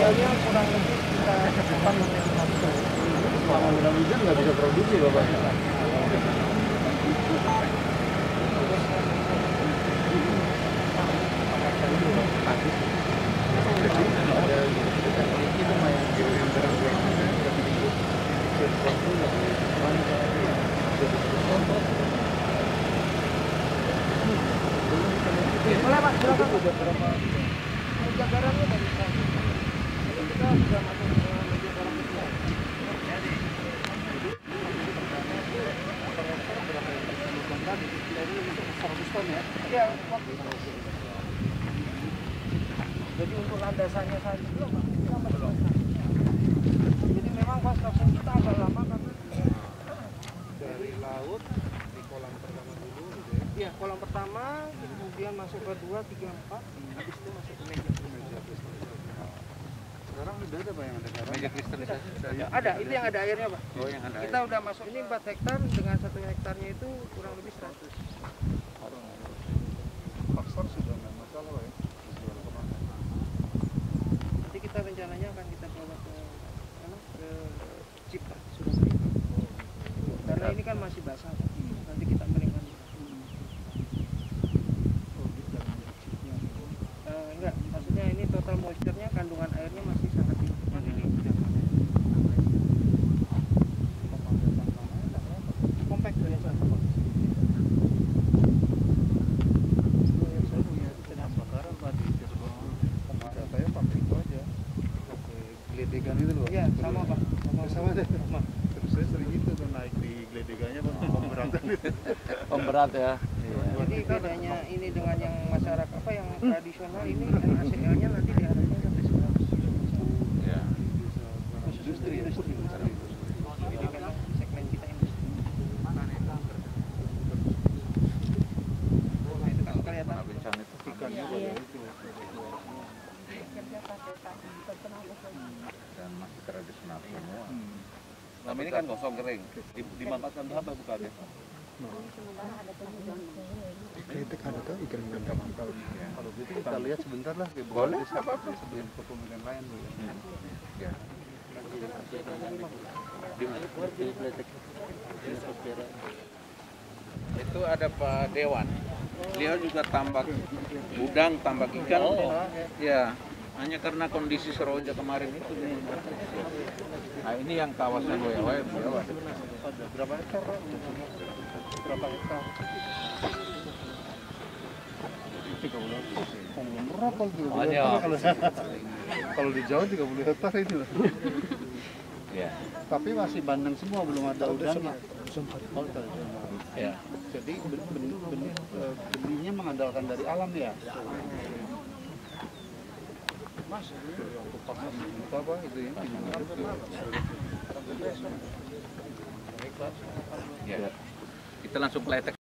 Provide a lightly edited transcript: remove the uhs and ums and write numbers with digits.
Idealnya kurang lebih kita cepat menikmati. Kalau udah hujan nggak bisa produksi Bapak. Boleh Pak, silakan. Meja garamnya dari sana. Kita sudah masuk ke meja garam itu. Iya, waktu itu. Jadi untuk landasannya saja belum Pak. Kita masih basah. Jadi memang construction kita agak lama karena Dari laut di kolam pertama dulu gitu ya. iya, kolam pertama, kemudian masuk ke 2, 3, 4, habis itu masuk ke meja. Sekarang udah ada Pak yang ada garam. Meja kristalisasi sudah ada. Ada, itu yang ada airnya Pak. Oh, yang ada. Kita udah masuk ini 4 hektar, dengan 1 hektarnya itu kurang lebih 100. Pasar sudah nggak masalah Pak ya. Jual kemana? Nanti kita rencananya akan kita bawa ke mana? Ke Cipta, Surabaya. Karena ini kan masih basah Pak. Nanti kita keringkan. Enggak, maksudnya ini total moisture-nya, kandungan airnya masih sangat tinggi. Compact biasa. Bakaran Pak di Cirebon. Kemarin saya pakai itu aja. Pakai geledegan itu loh. Iya, sama Pak. Sama deh. Terus saya sering itu tuh naik di geledegannya Pak, pemberatan itu. Pemberat ya. Jadi bedanya ini dengan yang masyarakat apa yang tradisional ini NaCl-nya nanti diharapkan sampai 100. Ya. Industri. Jadi memang segmen kita industri. Nah, itu kan kelihatan. Bincang itu. Ikannya pada itu. Dan masih tradisional semua. Selama ini kan gosong kering. Dimanfaatkan apa bukan ya? Kritik ada tuh ikan mangkal. Kalau gitu kita lihat sebentar lah. Boleh, apa-apa. Sebelum ke pemilihan lain dulu. Ya. Itu ada Pak Dewan. Dia juga tambak udang, tambak ikan. Ya, hanya karena kondisi Seroja kemarin itu. Nah, ini yang kawasan Boyawai. Berapa hektar Pak? Berapa hektar? Berapa kalau di Jawa 30 hektar itu loh. Ya. Tapi masih bandeng semua, belum ada udangnya. Ya. Jadi benihnya mengandalkan dari alam ya. Mas, untuk pasar apa itu ya? Ya. Kita langsung kletek.